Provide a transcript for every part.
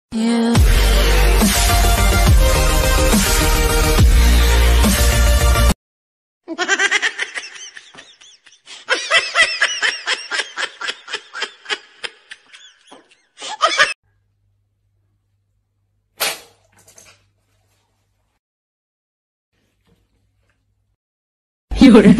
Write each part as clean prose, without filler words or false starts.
Yeah. You're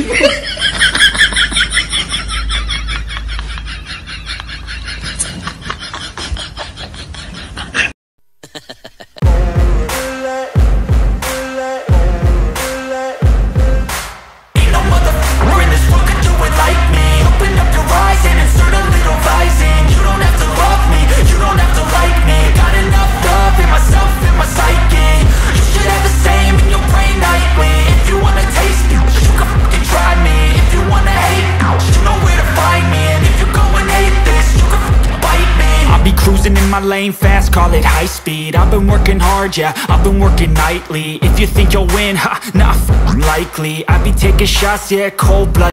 cruising in my lane fast, call it high speed. I've been working hard, yeah, I've been working nightly. If you think you'll win, ha, nah, likely. I be taking shots, yeah, cold blood.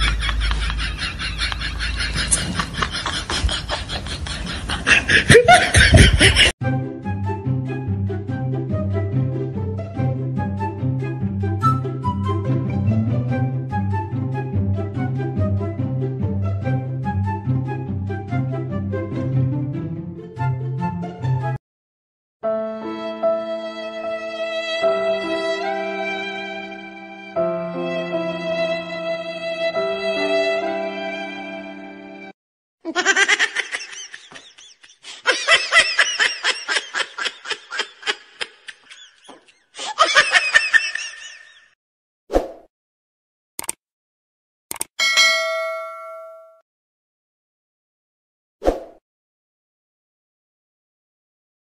You're